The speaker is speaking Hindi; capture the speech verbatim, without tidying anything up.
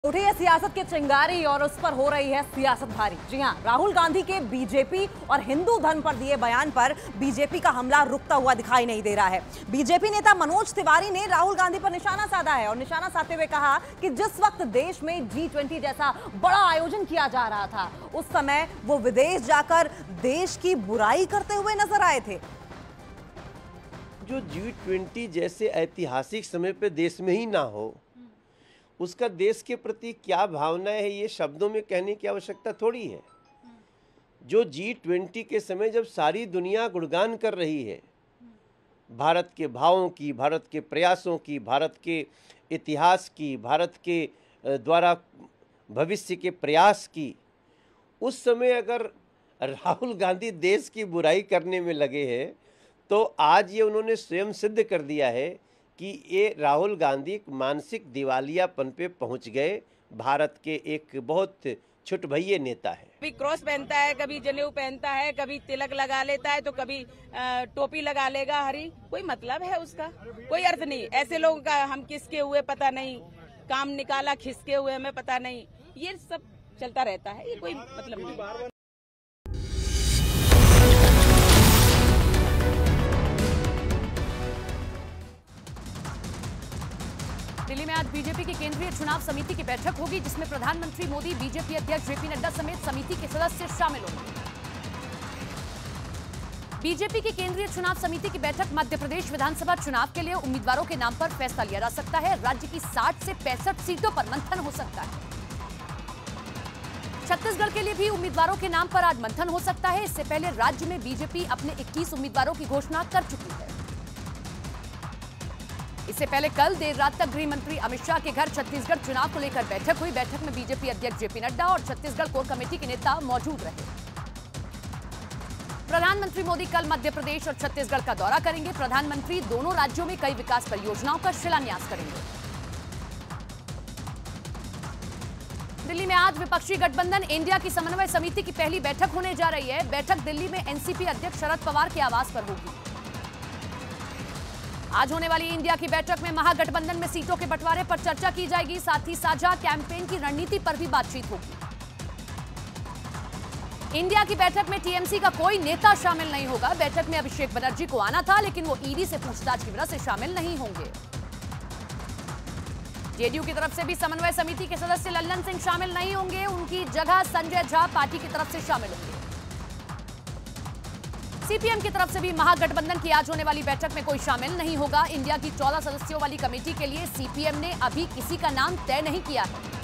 उठी है सियासत की चिंगारी और उस पर हो रही है सियासत भारी। जी हां, राहुल गांधी के बीजेपी और हिंदू धर्म पर दिए बयान पर बीजेपी का हमला रुकता हुआ दिखाई नहीं दे रहा है। बीजेपी नेता मनोज तिवारी ने राहुल गांधी पर निशाना साधा है और निशाना साधते हुए कहा कि जिस वक्त देश में जी ट्वेंटी जैसा बड़ा आयोजन किया जा रहा था, उस समय वो विदेश जाकर देश की बुराई करते हुए नजर आए थे। जो जी ट्वेंटी जैसे ऐतिहासिक समय पे देश में ही ना हो, उसका देश के प्रति क्या भावना है, ये शब्दों में कहने की आवश्यकता थोड़ी है। जो जी ट्वेंटी के समय जब सारी दुनिया गुणगान कर रही है भारत के भावों की, भारत के प्रयासों की, भारत के इतिहास की, भारत के द्वारा भविष्य के प्रयास की, उस समय अगर राहुल गांधी देश की बुराई करने में लगे हैं, तो आज ये उन्होंने स्वयं सिद्ध कर दिया है कि ये राहुल गांधी एक मानसिक दिवालियापन पे पहुंच गए। भारत के एक बहुत छुटभइये नेता है। कभी क्रॉस पहनता है, कभी जनेऊ पहनता है, कभी तिलक लगा लेता है, तो कभी टोपी लगा लेगा हरी। कोई मतलब है उसका? कोई अर्थ नहीं। ऐसे लोगों का हम किसके हुए पता नहीं, काम निकाला खिसके हुए हमें पता नहीं, ये सब चलता रहता है। ये कोई मतलब नहीं। दिल्ली में आज बीजेपी की केंद्रीय चुनाव समिति की बैठक होगी, जिसमें प्रधानमंत्री मोदी, बीजेपी अध्यक्ष जेपी नड्डा समेत समिति के सदस्य शामिल होंगे। बीजेपी की केंद्रीय चुनाव समिति की बैठक मध्य प्रदेश विधानसभा चुनाव के लिए उम्मीदवारों के नाम पर फैसला लिया जा सकता है। राज्य की साठ से पैंसठ सीटों पर मंथन हो सकता है। छत्तीसगढ़ के लिए भी उम्मीदवारों के नाम पर आज मंथन हो सकता है। इससे पहले राज्य में बीजेपी अपने इक्कीस उम्मीदवारों की घोषणा कर चुकी है। इससे पहले कल देर रात तक गृह मंत्री अमित शाह के घर छत्तीसगढ़ चुनाव को लेकर बैठक हुई। बैठक में बीजेपी अध्यक्ष जेपी नड्डा और छत्तीसगढ़ कोर कमेटी के नेता मौजूद रहे। प्रधानमंत्री मोदी कल मध्य प्रदेश और छत्तीसगढ़ का दौरा करेंगे। प्रधानमंत्री दोनों राज्यों में कई विकास परियोजनाओं का शिलान्यास करेंगे। दिल्ली में आज विपक्षी गठबंधन इंडिया की समन्वय समिति की पहली बैठक होने जा रही है। बैठक दिल्ली में एनसीपी अध्यक्ष शरद पवार के आवास पर होगी। आज होने वाली इंडिया की बैठक में महागठबंधन में सीटों के बंटवारे पर चर्चा की जाएगी। साथ ही साझा कैंपेन की रणनीति पर भी बातचीत होगी। इंडिया की बैठक में टीएमसी का कोई नेता शामिल नहीं होगा। बैठक में अभिषेक बनर्जी को आना था, लेकिन वो ईडी से पूछताछ की वजह से शामिल नहीं होंगे। जेडीयू की तरफ से भी समन्वय समिति के सदस्य लल्लन सिंह शामिल नहीं होंगे। उनकी जगह संजय झा पार्टी की तरफ से शामिल होंगे। सीपीएम की तरफ से भी महागठबंधन की आज होने वाली बैठक में कोई शामिल नहीं होगा। इंडिया की चौदह सदस्यों वाली कमेटी के लिए सीपीएम ने अभी किसी का नाम तय नहीं किया है।